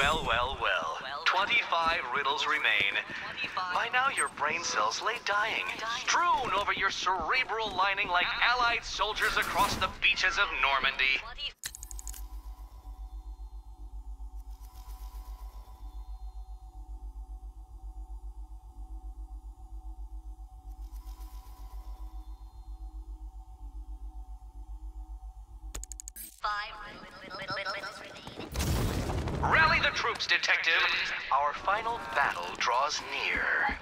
Well, well, well. 25 riddles remain. By now, your brain cells lay dying, strewn over your cerebral lining like Allied soldiers across the beaches of Normandy. Rally the troops, detective. Our final battle draws near.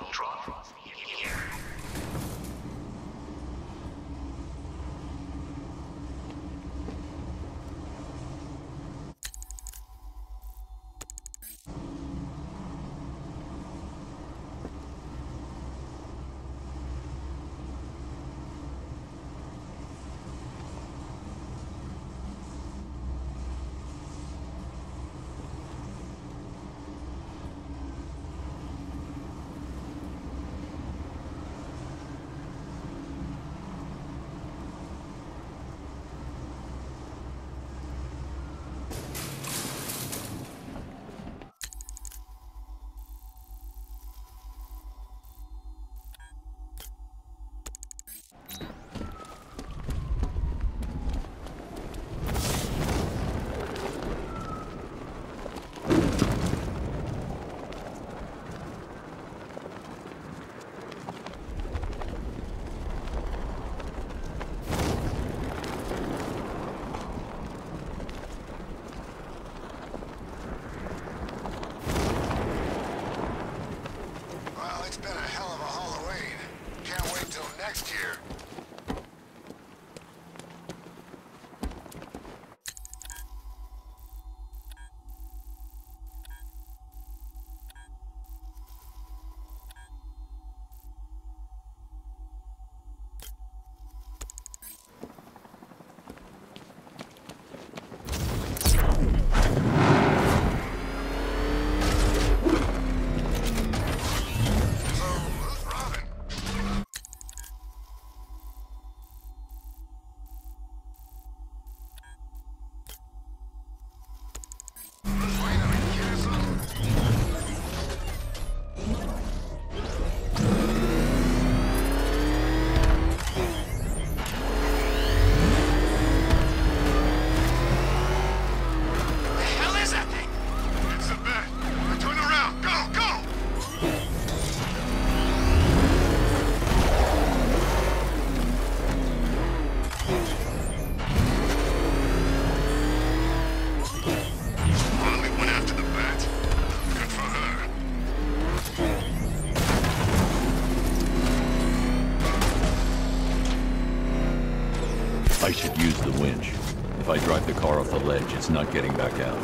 I should use the winch. If I drive the car off the ledge, it's not getting back out.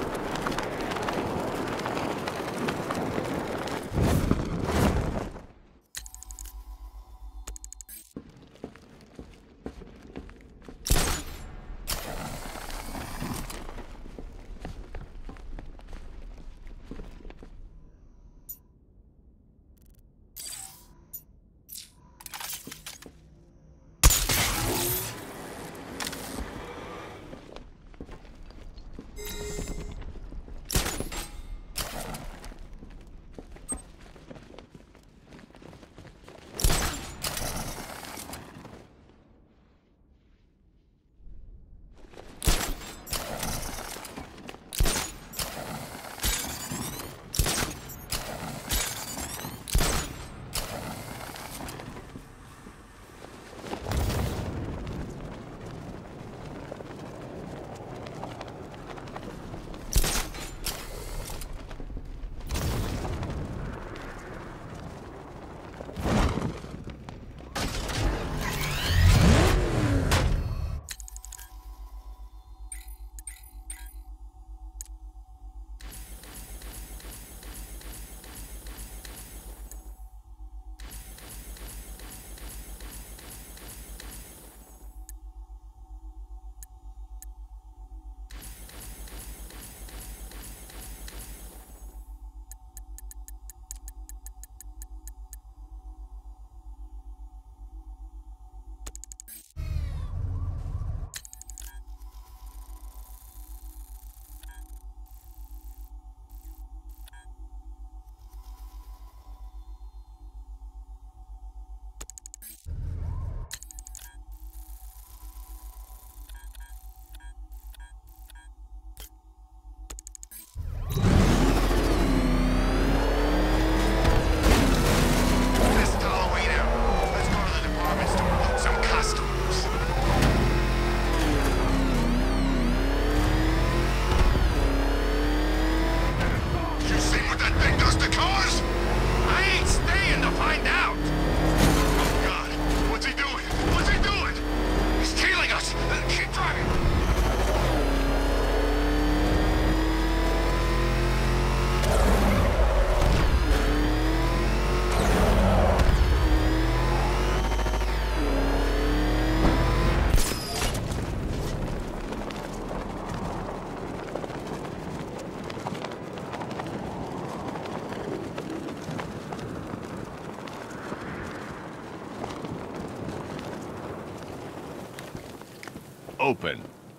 open.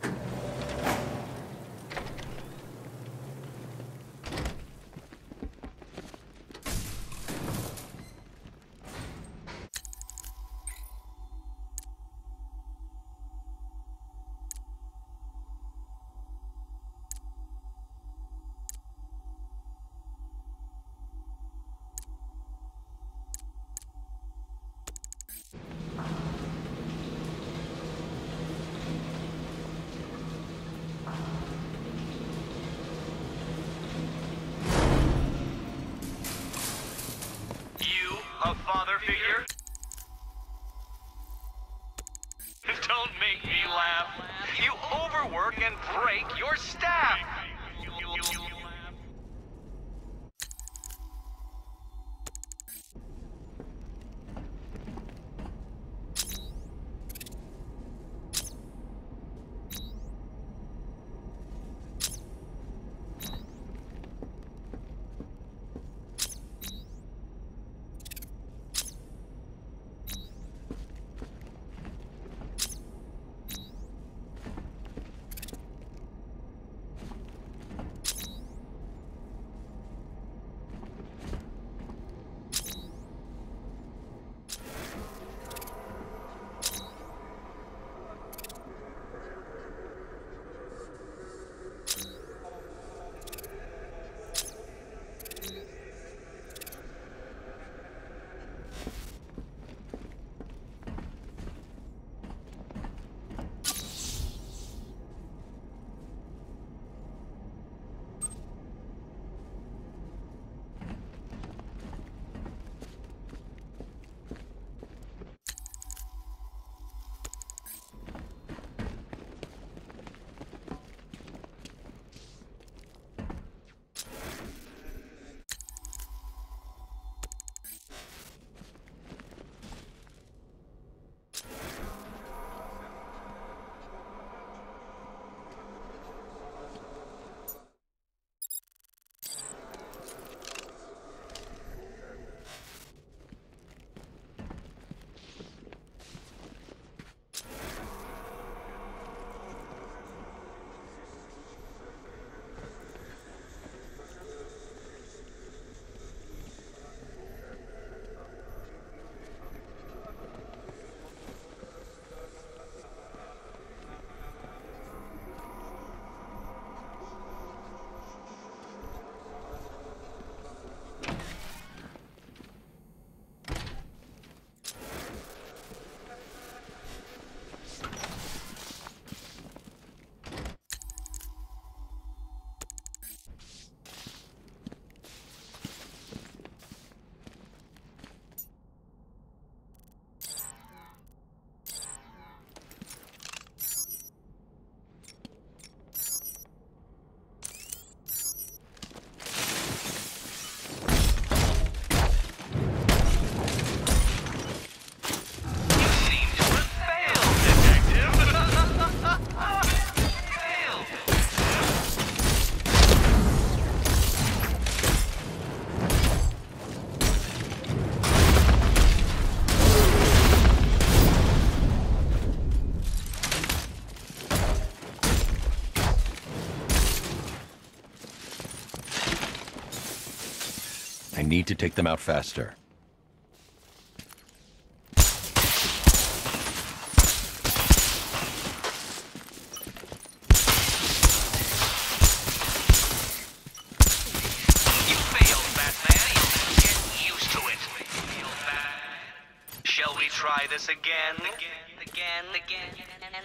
A father figure? Don't make me laugh. You overwork and break your staff. I need to take them out faster. You failed, Batman. Get used to it. Shall we try this again? Again.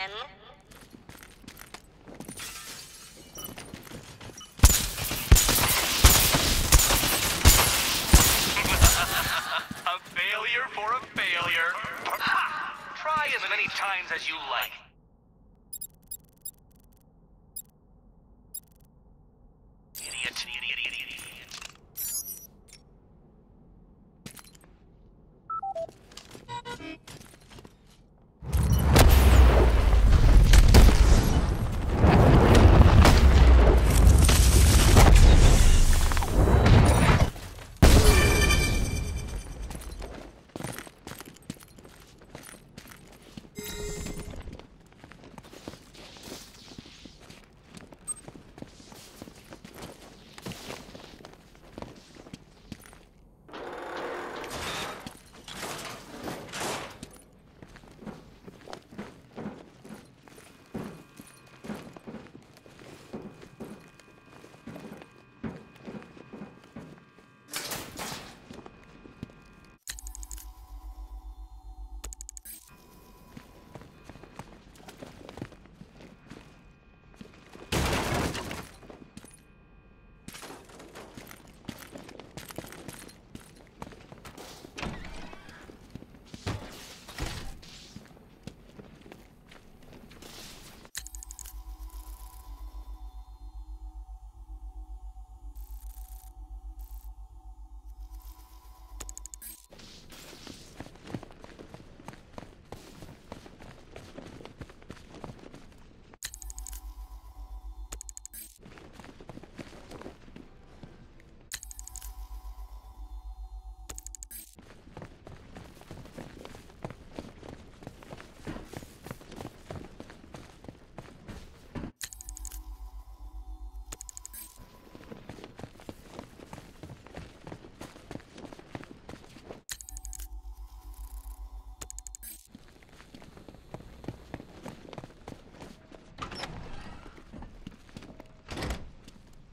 A failure for a failure. Try as many times as you like. Idiot.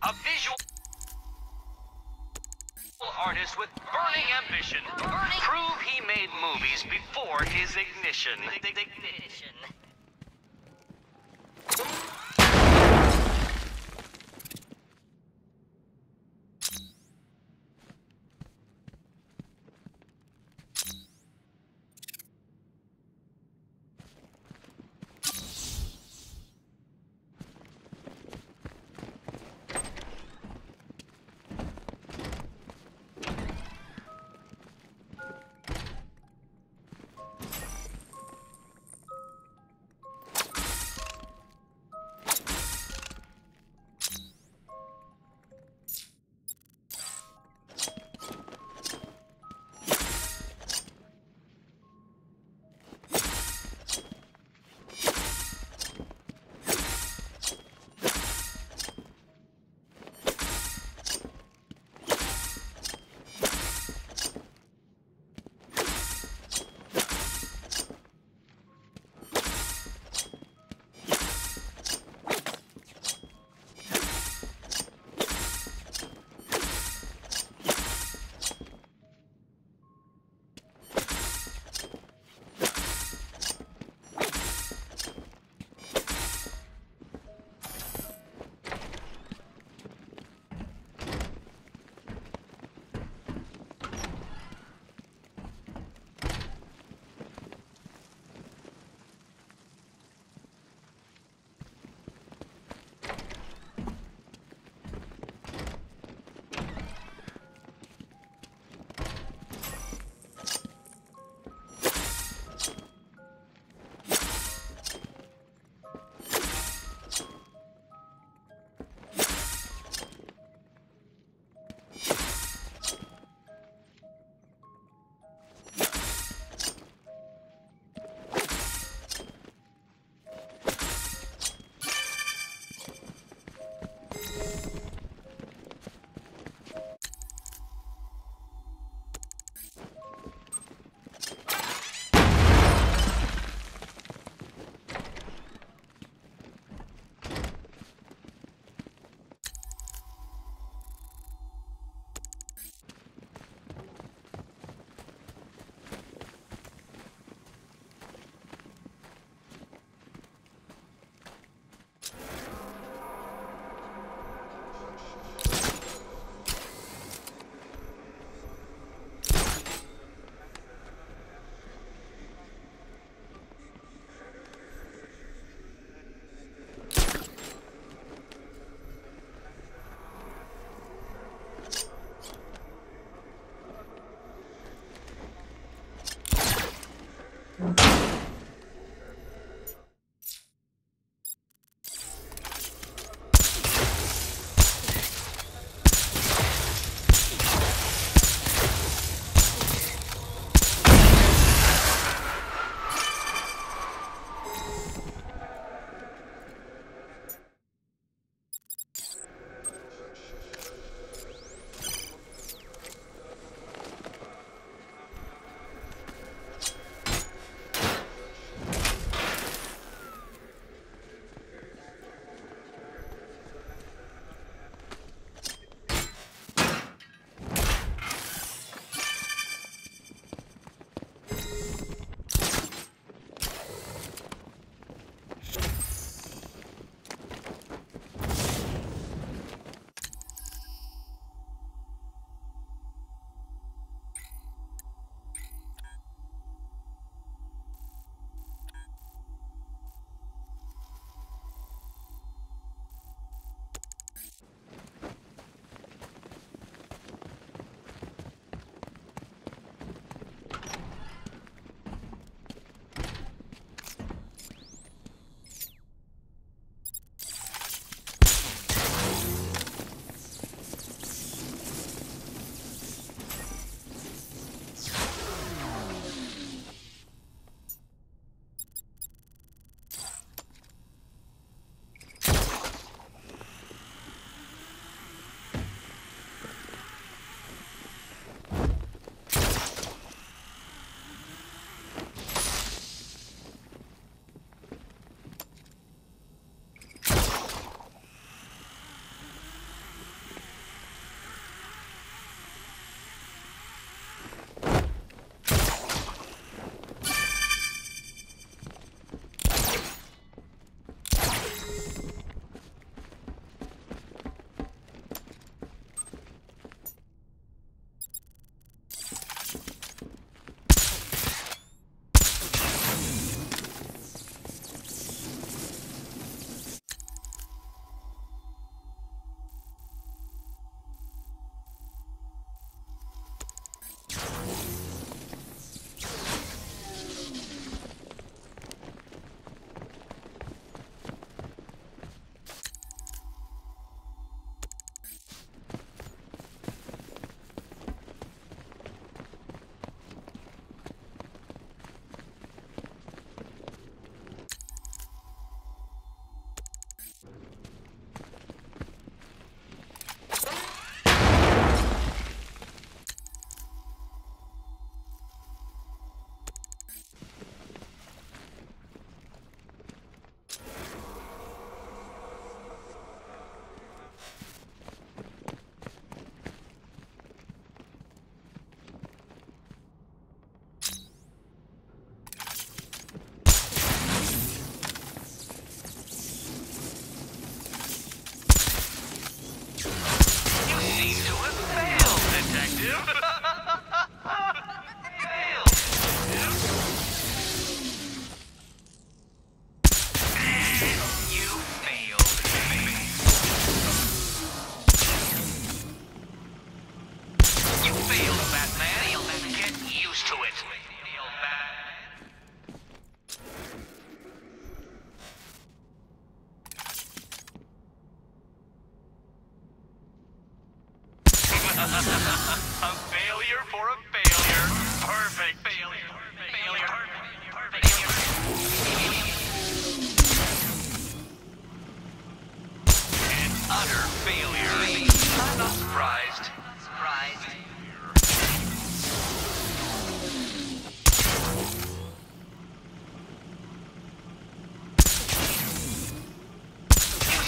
A visual artist with burning ambition. Prove he made movies before his ignition.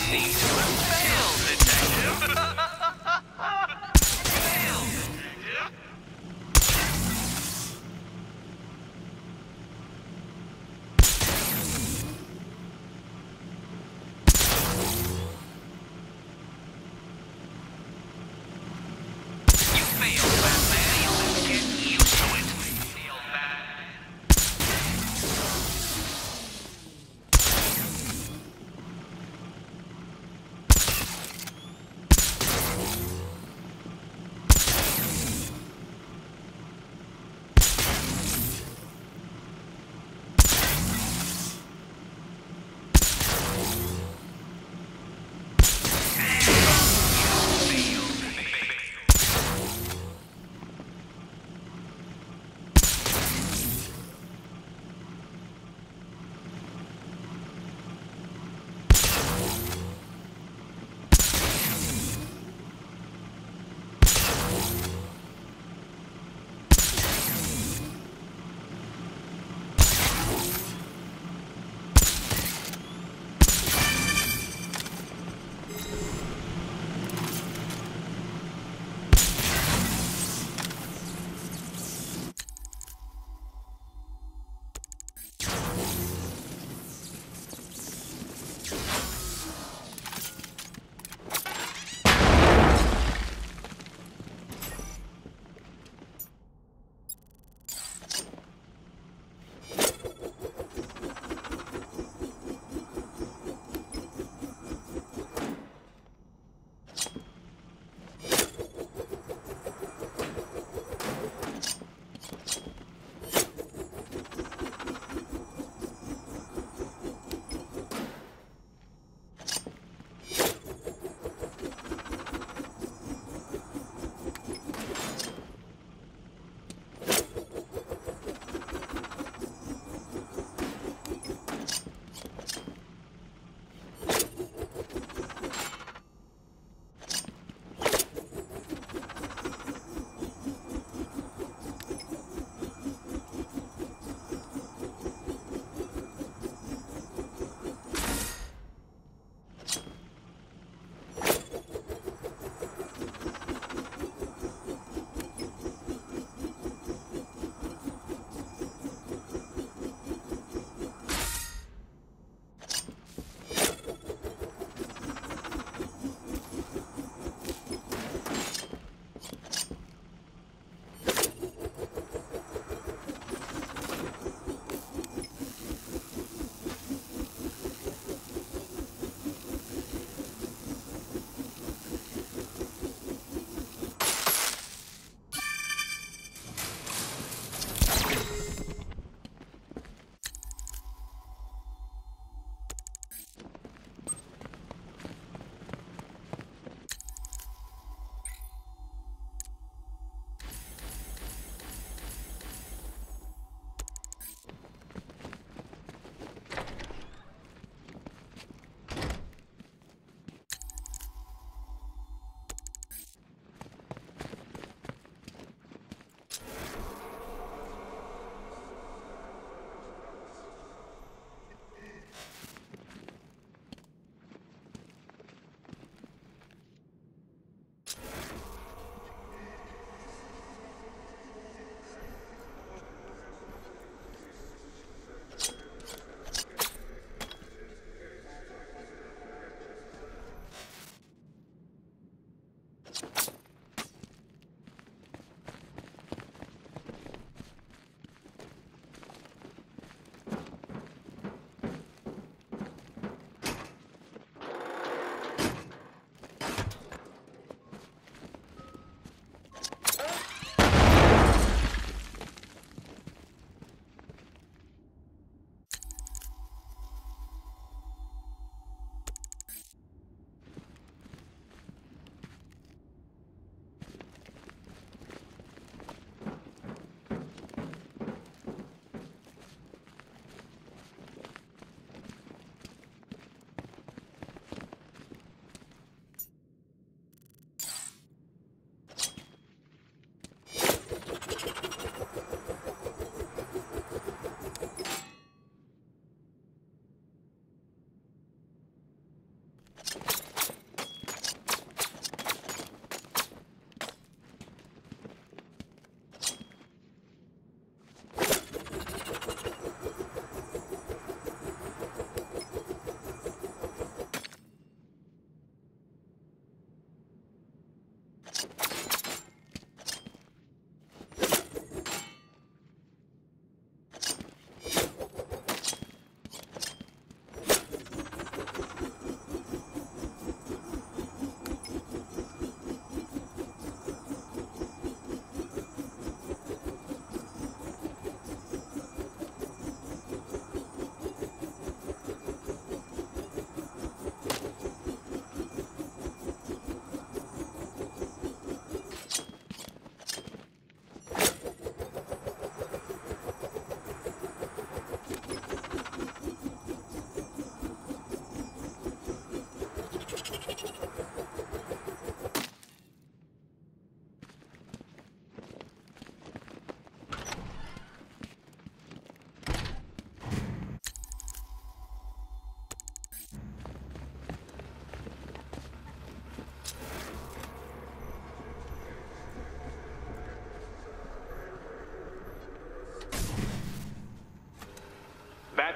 Proceed to a fail, detective. Fail, detective. You failed, Batman. Get used to it. Failed, Batman.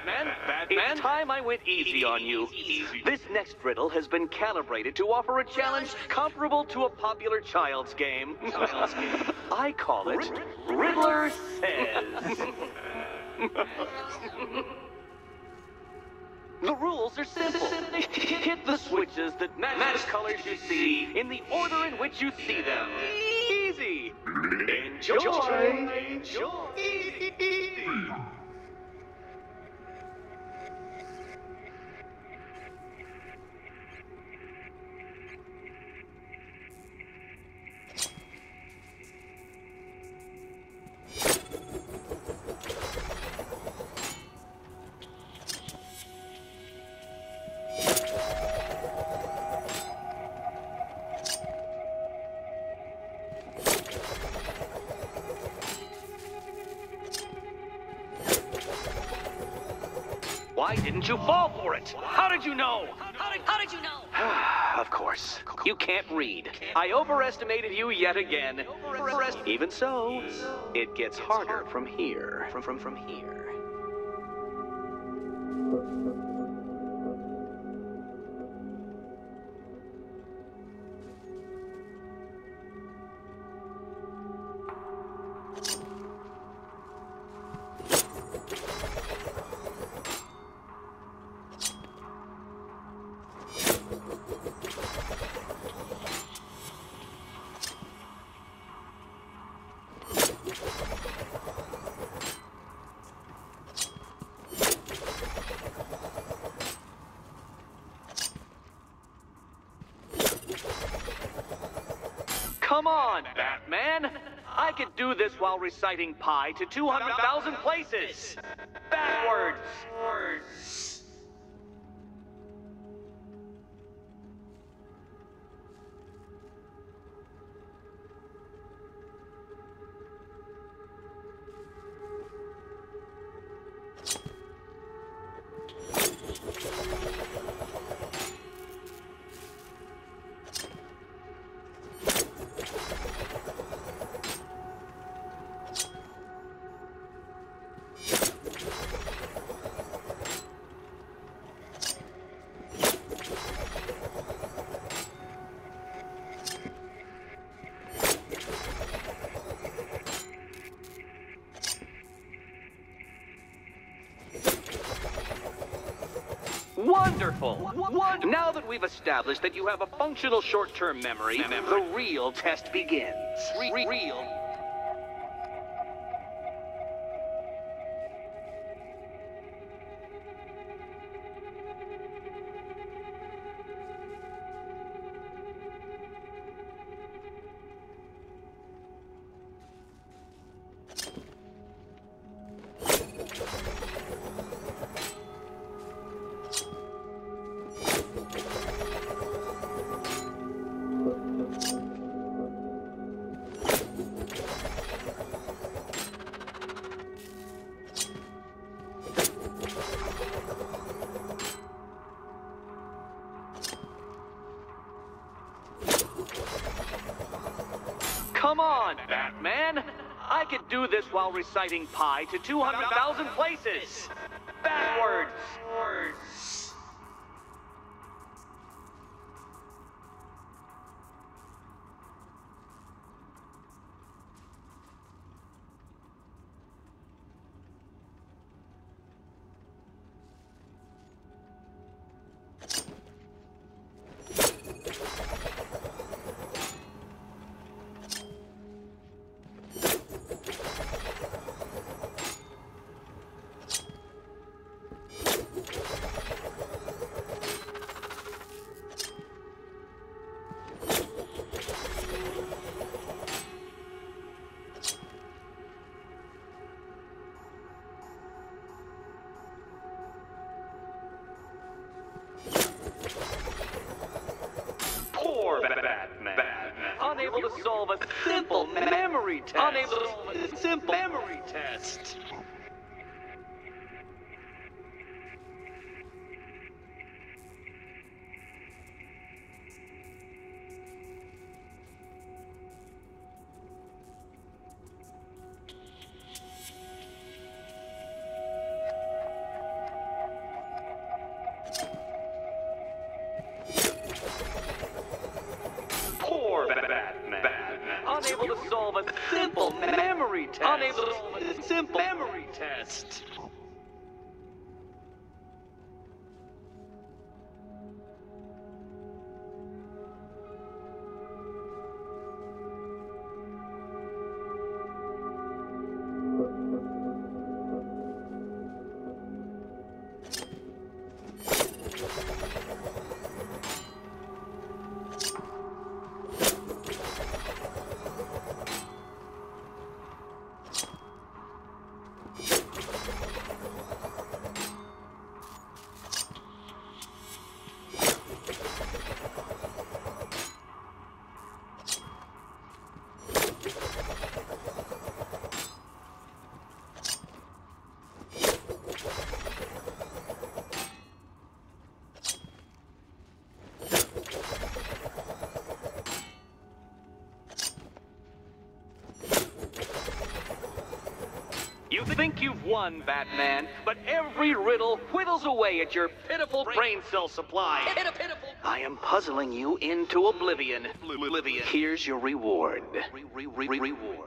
Batman. It's time I went easy on you. This next riddle has been calibrated to offer a challenge comparable to a popular child's game. I call it Riddler Says. The rules are simple. Hit the switches that match the colors you see in the order in which you see them. Easy. Enjoy. Easy. Why didn't you fall for it? How did you know? How did you know? Of course. You can't read. I overestimated you yet again. Even so, it gets harder from here. From here. Come on, Batman! I could do this while reciting pi to 200,000 places! Backwards! Wonderful! Now that we've established that you have a functional short-term memory, the real test begins. Real. Come on, Batman! I could do this while reciting pi to 200,000 places! Backwards! Unable to solve a simple memory test. Unable to solve a simple memory test. Simple memory test. Unable to solve a simple memory test. You think you've won, Batman, but every riddle whittles away at your pitiful brain cell supply. Pitiful. I am puzzling you into oblivion. Here's your reward. Reward.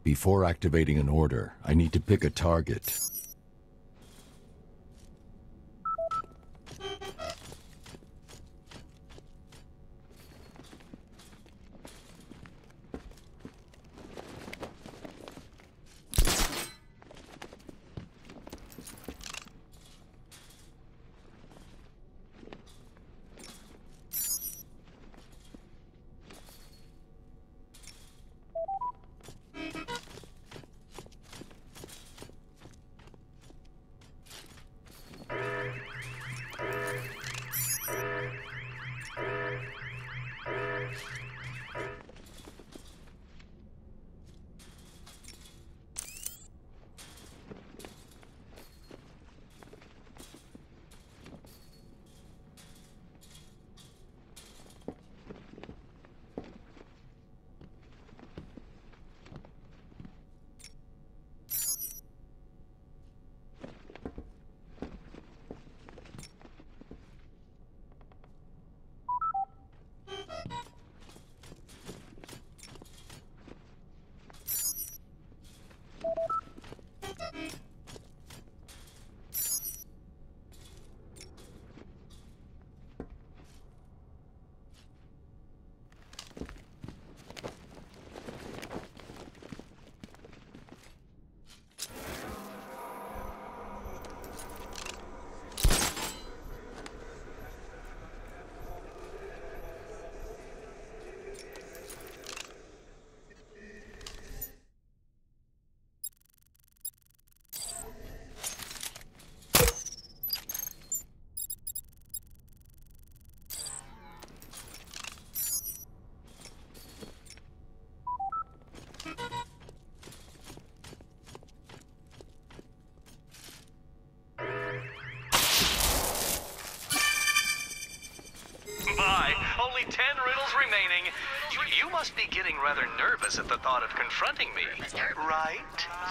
Before activating an order, I need to pick a target. Only 10 riddles remaining. You must be getting rather nervous at the thought of confronting me, right?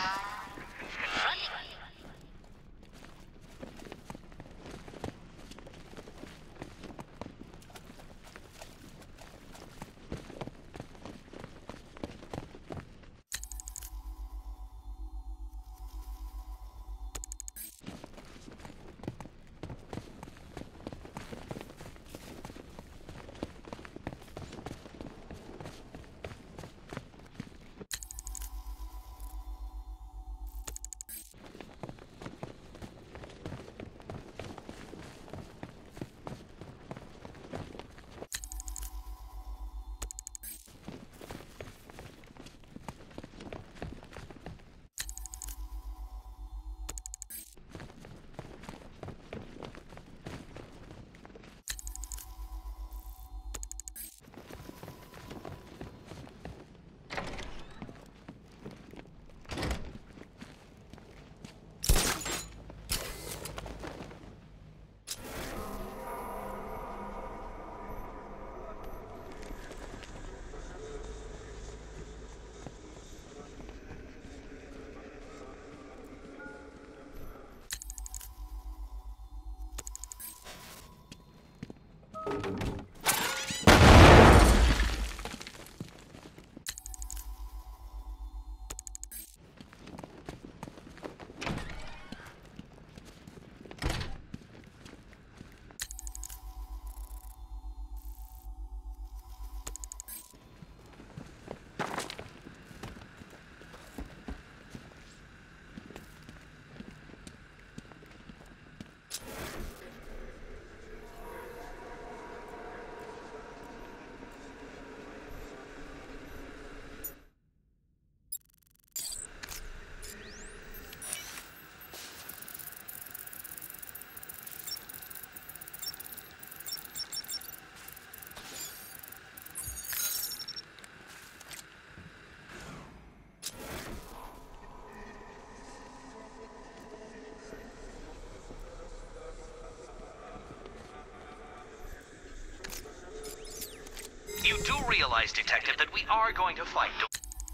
You do realize, Detective, that we are going to fight, don't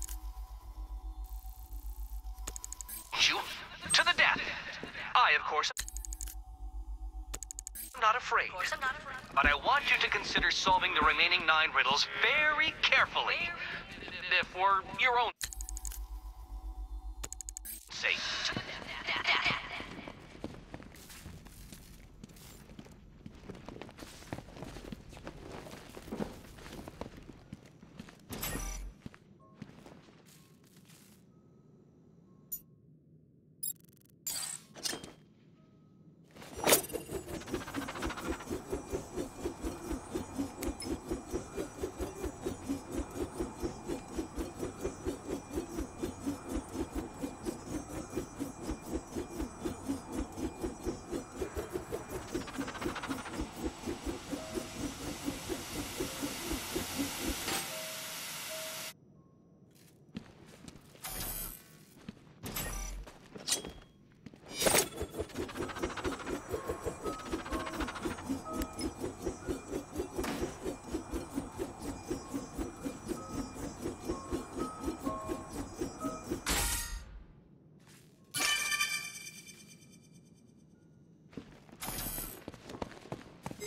you? To the death. I, of course, am not afraid. But I want you to consider solving the remaining 9 riddles very carefully. For your own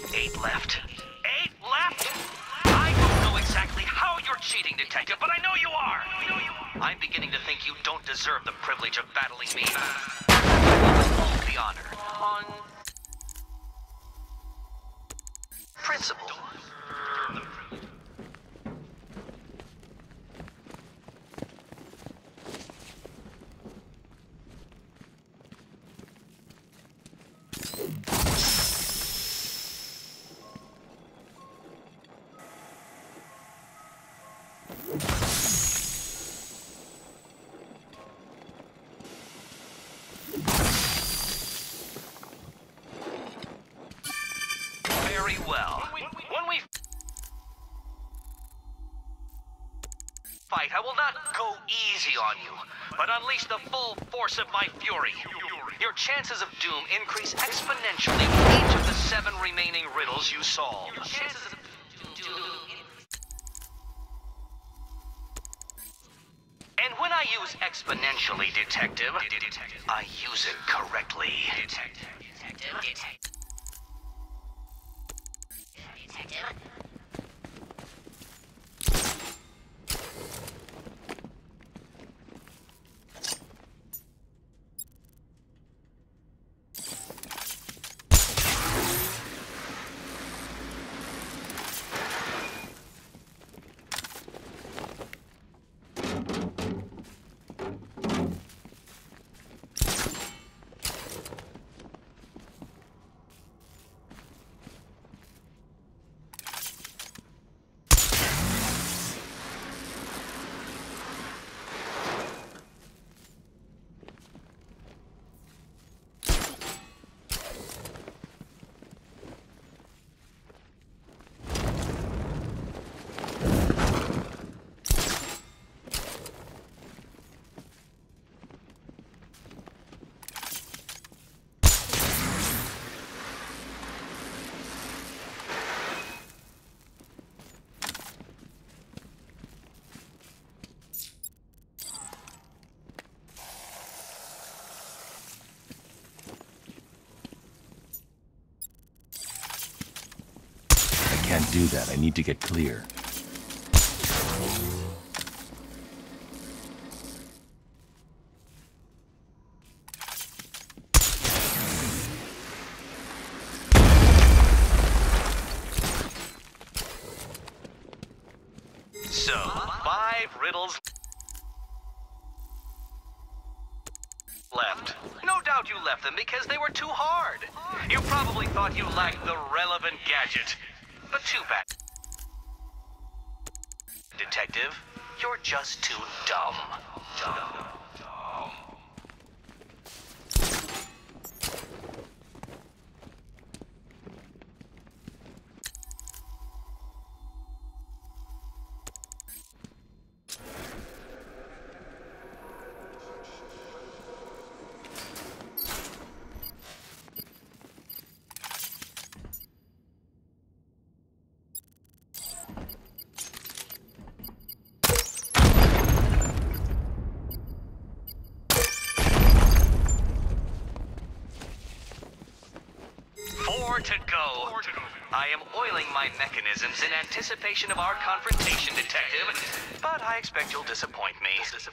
8 left. 8 left? I don't know exactly how you're cheating, Detective, but I know you are. I'm beginning to think you don't deserve the privilege of battling me. Hold the honor. On principle. Very well. When we fight, I will not go easy on you, but unleash the full force of my fury. Your chances of doom increase exponentially with each of the 7 remaining riddles you solve. And when I use exponentially, Detective, I use it correctly. Detective. Can't do that. I need to get clear. So, 5 riddles left. No doubt you left them because they were too hard. You probably thought you lacked the relevant gadget. But too bad. Detective, you're just too dumb. Four to go. I am oiling my mechanisms in anticipation of our confrontation, Detective, but I expect you'll disappoint me.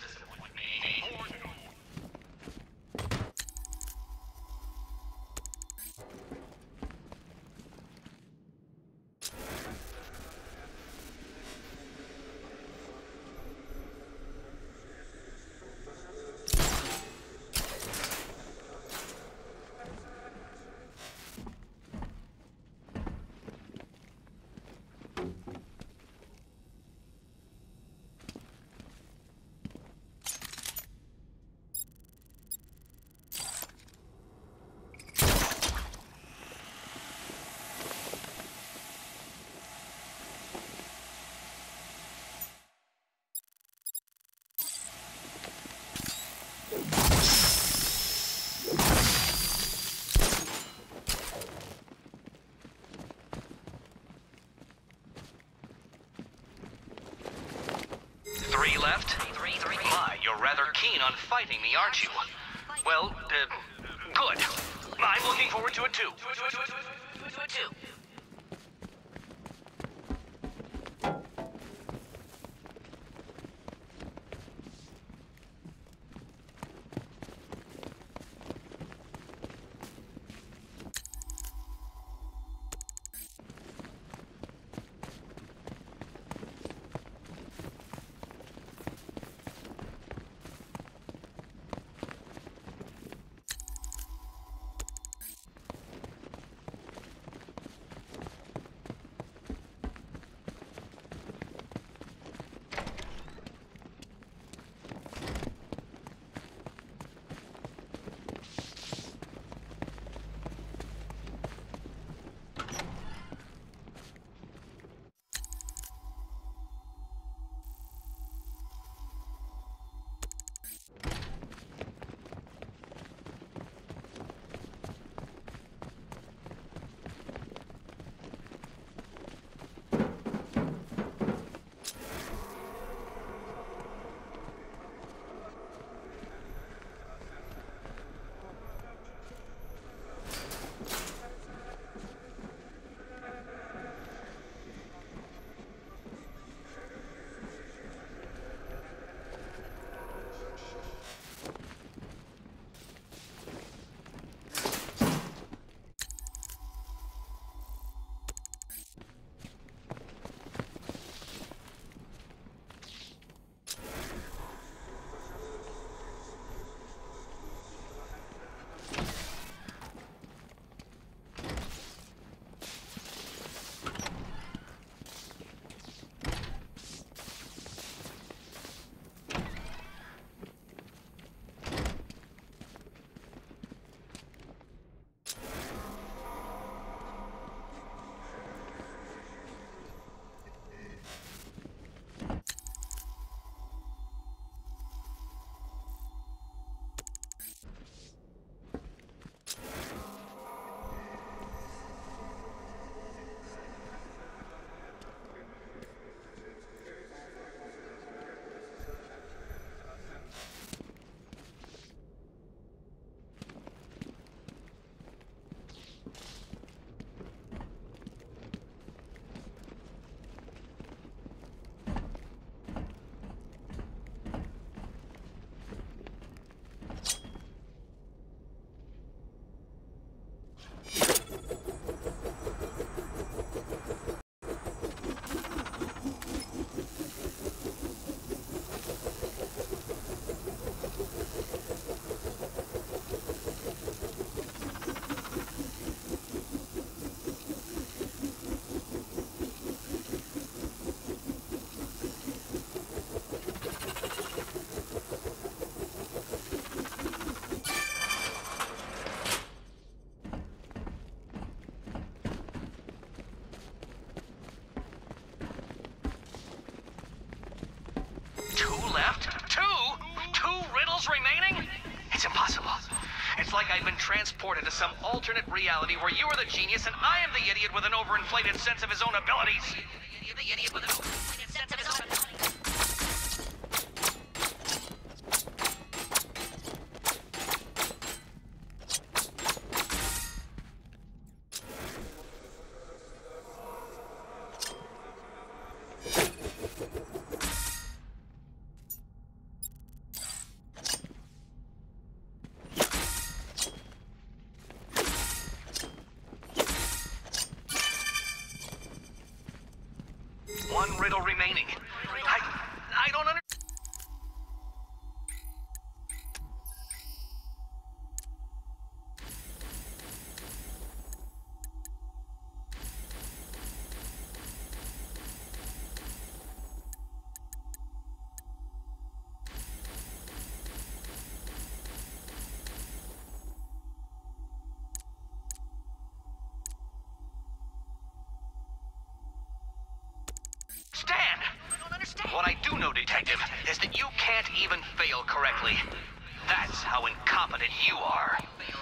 Three left? My, you're rather keen on fighting me, aren't you? Well, good. I'm looking forward to it too. like I've been transported to some alternate reality where you are the genius and I am the idiot with an overinflated sense of his own abilities. The idiot with an overinflated sense of his own abilities. One riddle remaining. I don't understand. What I do know, Detective, is that you can't even fail correctly. That's how incompetent you are.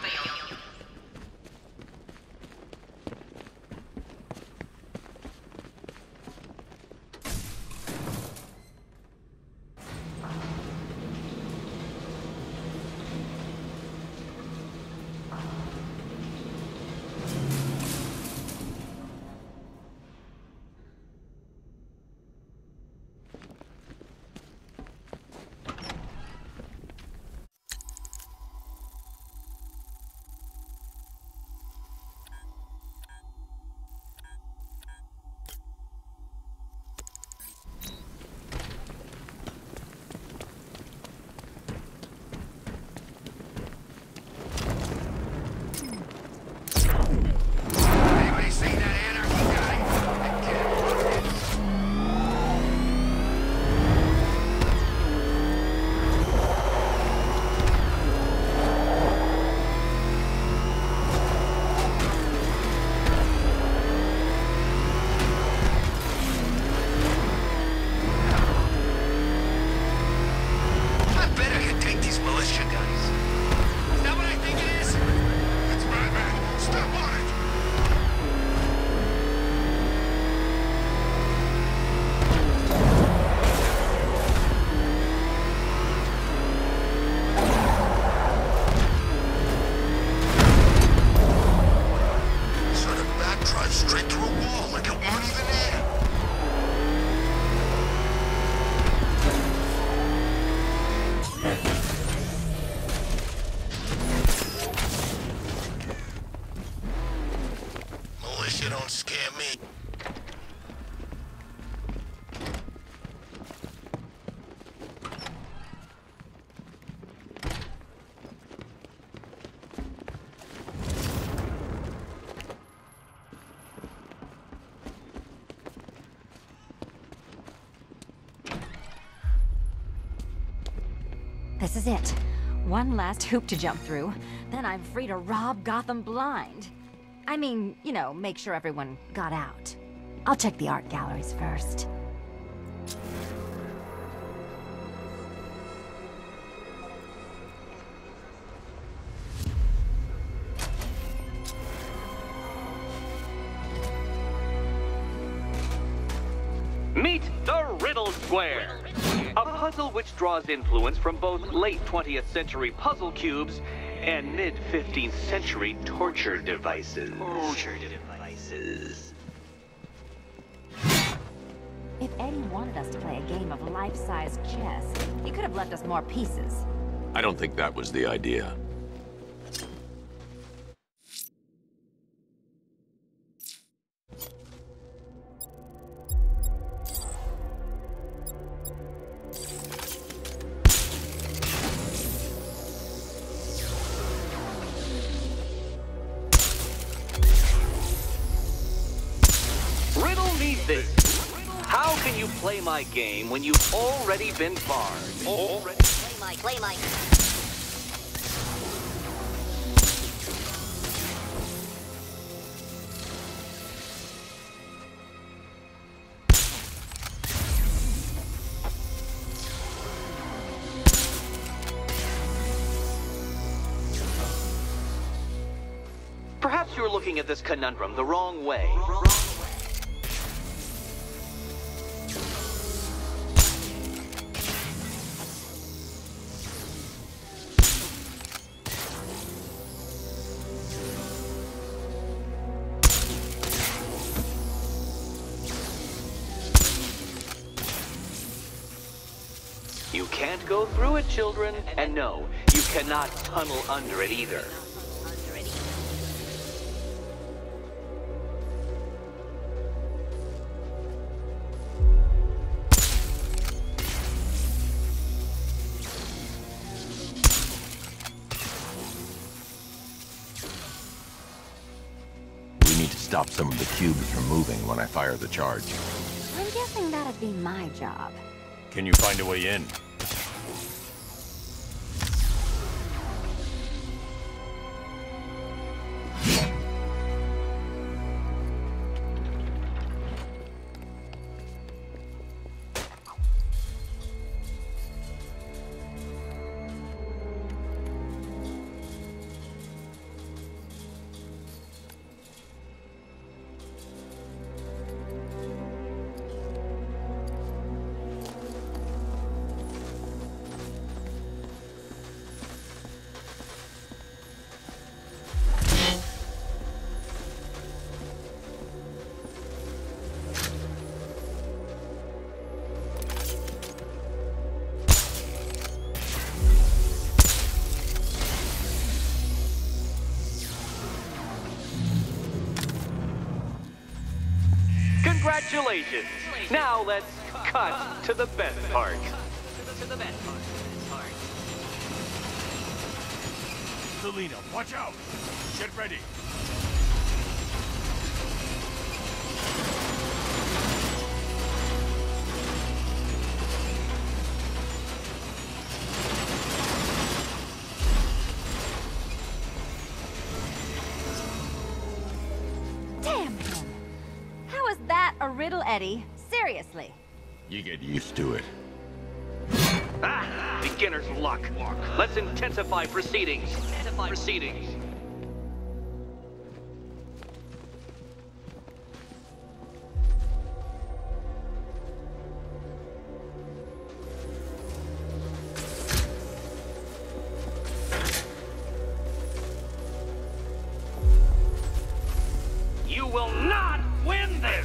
Don't scare me. This is it. One last hoop to jump through. Then I'm free to rob Gotham blind. I mean, you know, make sure everyone got out. I'll check the art galleries first. Meet the Riddle Square, a puzzle which draws influence from both late 20th century puzzle cubes and mid-15th century torture devices. If Eddie wanted us to play a game of life-size chess, he could have left us more pieces. I don't think that was the idea. This. How can you play my game when you've already been barred? Play my... Perhaps you're looking at this conundrum the wrong way. You can't go through it, children. And no, you cannot tunnel under it either. We need to stop some of the cubes from moving when I fire the charge. I'm guessing that'd be my job. Can you find a way in? Congratulations! Now let's cut to the best part. Selena, watch out! Get ready! Damn him! How is that a riddle, Eddie? Seriously. You get used to it. Ah! Beginner's luck. Let's intensify proceedings. You will not win this!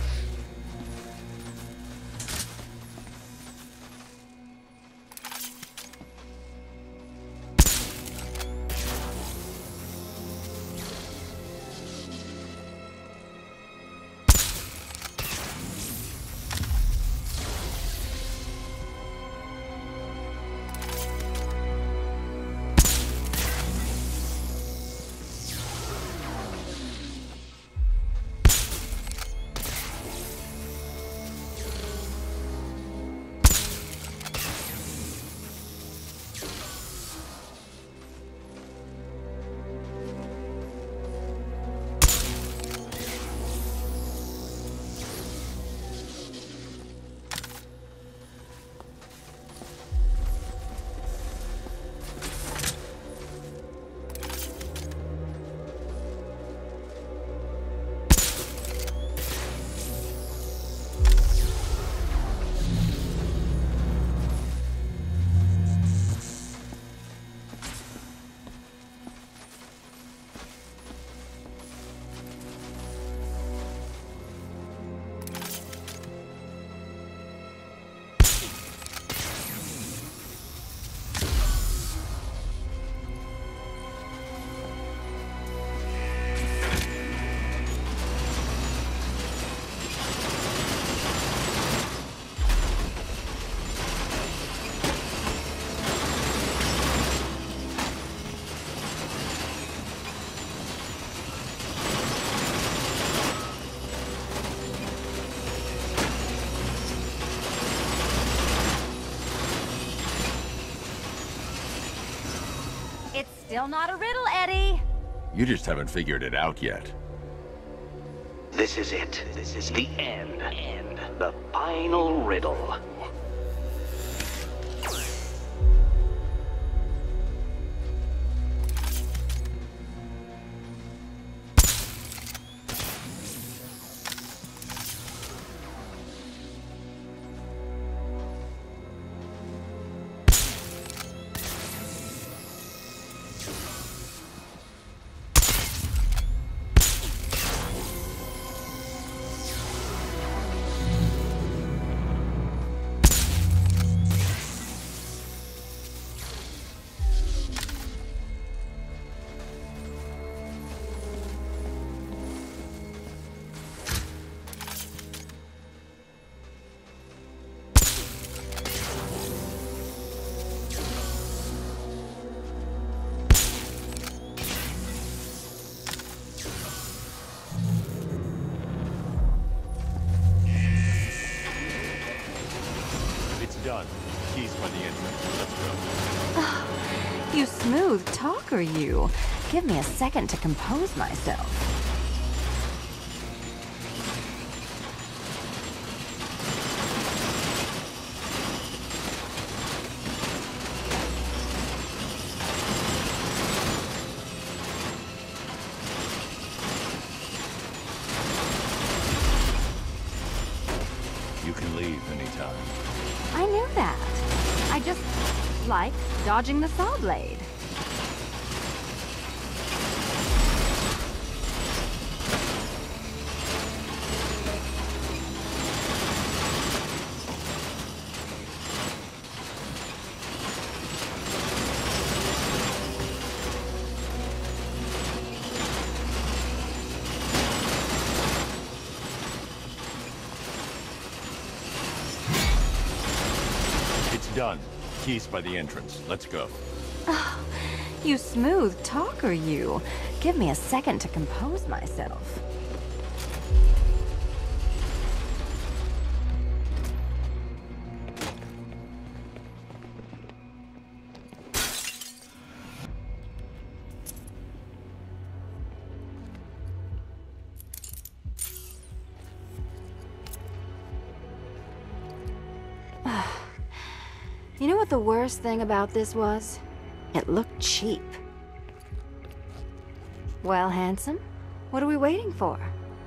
Still not a riddle, Eddie. You just haven't figured it out yet. This is it. This is the end. The final riddle. smooth talker, you. Give me a second to compose myself. You can leave anytime. I knew that. I just like dodging the saw blade. It's done. Keys by the entrance. Let's go. You smooth talker, you. Give me a second to compose myself. You know what the worst thing about this was? It looked cheap. Well, handsome, what are we waiting for?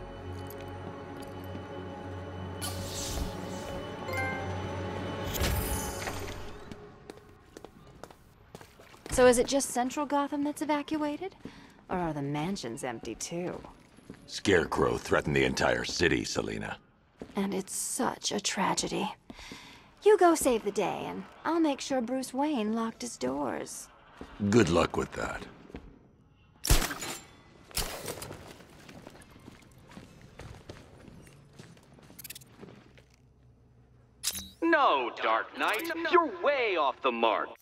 So is it just Central Gotham that's evacuated? Or are the mansions empty too? Scarecrow threatened the entire city, Selina. And it's such a tragedy. You go save the day, and I'll make sure Bruce Wayne locked his doors. Good luck with that. No, Dark Knight, you're way off the mark.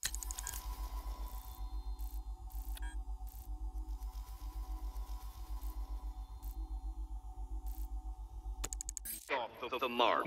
Off the mark.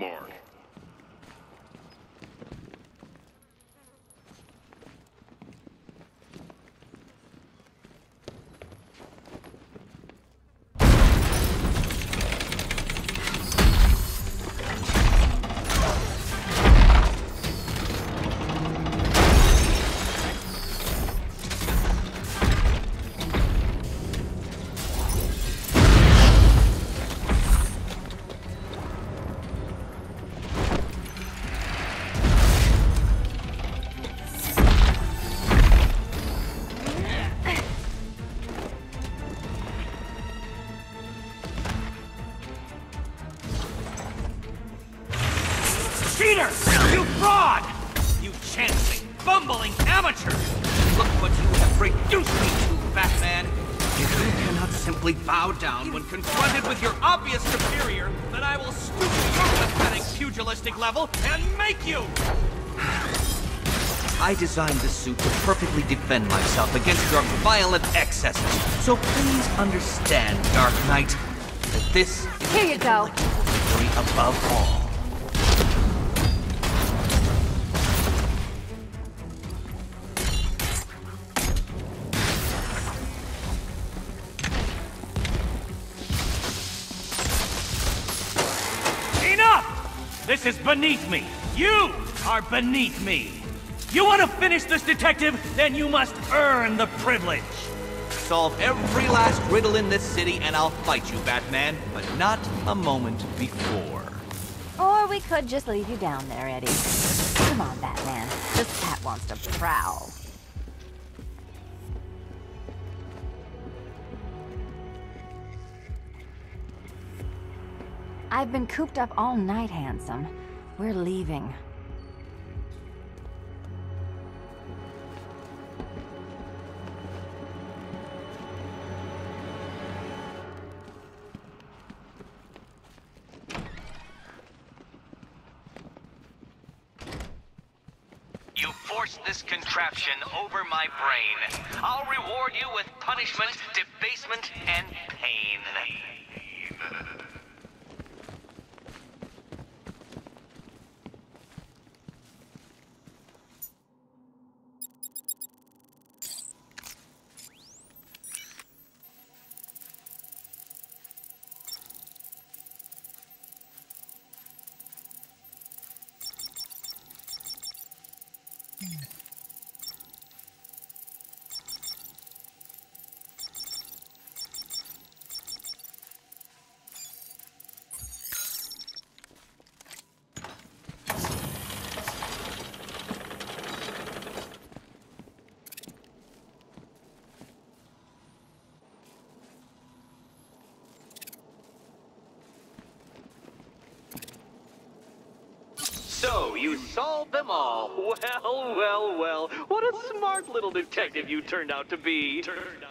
Cheater! You fraud! You chancing, fumbling amateur! Look what you have reduced me to, Batman! If you cannot simply bow down when confronted with your obvious superior, then I will stoop to your pathetic pugilistic level and make you! I designed this suit to perfectly defend myself against your violent excesses. So please understand, Dark Knight, that this is Here you go. victory above all. Enough! This is beneath me. You are beneath me. You want to finish this, detective? Then you must earn the privilege. Solve every last riddle in this city and I'll fight you, Batman, but not a moment before. Or we could just leave you down there, Eddie. Come on, Batman. This cat wants to prowl. I've been cooped up all night, handsome. We're leaving. You forced this contraption over my brain. I'll reward you with punishment, debasement, and pain. So, you solved them all. Well, well, well. What a smart little detective you turned out to be.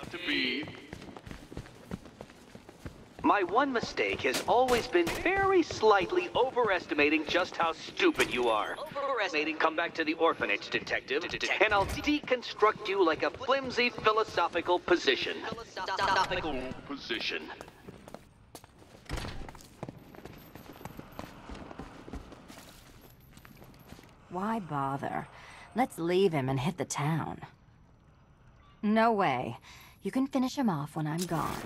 My one mistake has always been very slightly overestimating just how stupid you are. Come back to the orphanage, detective, and I'll deconstruct you like a flimsy philosophical position. Why bother? Let's leave him and hit the town. No way. You can finish him off when I'm gone.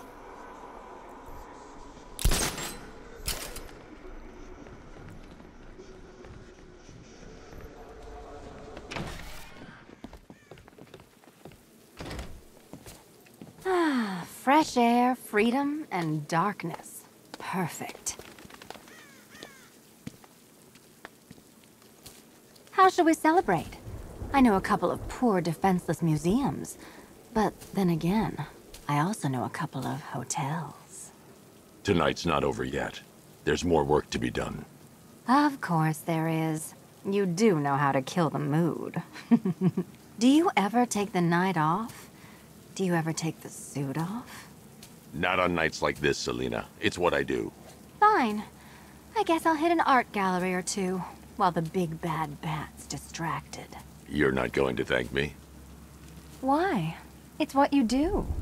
Ah, fresh air, freedom, and darkness. Perfect. How shall we celebrate? I know a couple of poor, defenseless museums. But then again, I also know a couple of hotels. Tonight's not over yet. There's more work to be done. Of course there is. You do know how to kill the mood. Do you ever take the night off? Do you ever take the suit off? Not on nights like this, Selina. It's what I do. Fine. I guess I'll hit an art gallery or two, while the big bad bat's distracted. You're not going to thank me? Why? It's what you do.